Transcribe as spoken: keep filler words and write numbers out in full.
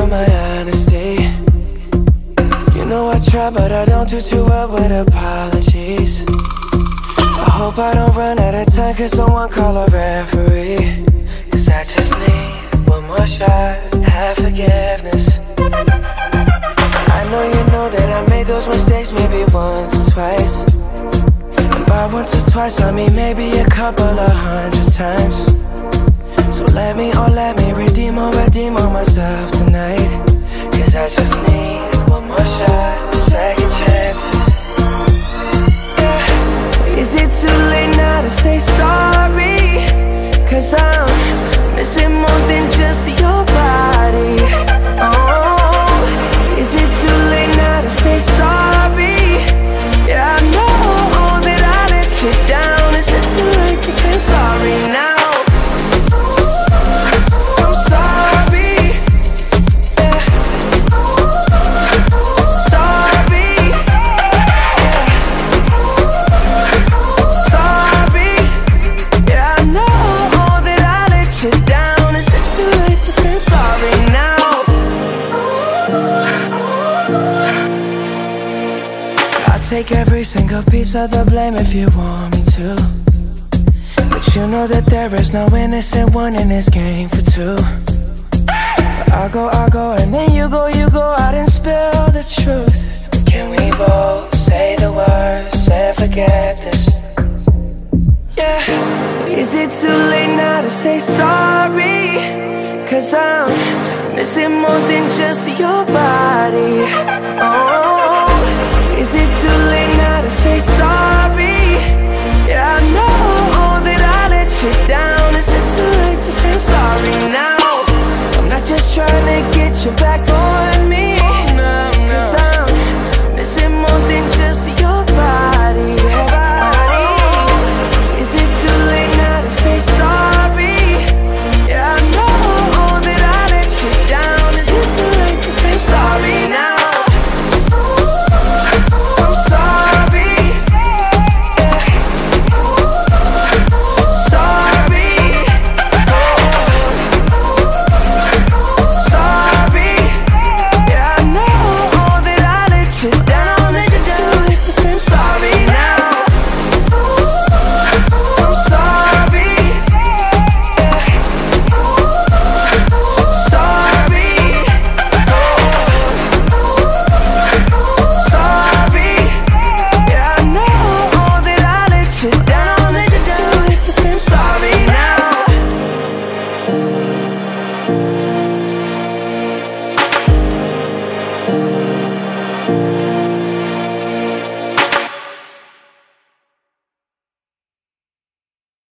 my honesty. You know I try, but I don't do too well with apologies. I hope I don't run out of time, cause someone call a referee. Cause I just need one more shot, have forgiveness. I know you know that I made those mistakes maybe once or twice. And by once or twice I mean maybe a couple of hundred times. So let me, oh let me redeem or redeem on myself tonight. Cause I just need one more shot, second chances. Yeah. Is it too late now to say sorry? Cause I'm missing more than just your body. Oh, is it too late now to say sorry? Yeah, I know that I let you down. Is it too late to say I'm sorry now? I'm sorry. Yeah. Sorry. Yeah. Sorry. Yeah, I know that I let you down. Is it too late to say I'm sorry now? I'll take every single piece of the blame if you want me to. But you know that there is no innocent one in this game for two. But I go, I go, and then you go, you go out and spill the truth. Can we both say the words and forget this? Yeah. Is it too late now to say sorry? Cause I'm missing more than just your body. Oh, is it too late now to say sorry? Yeah, I know that I let you down. Is it too late to say I'm sorry now? I'm not just trying to get you back on me.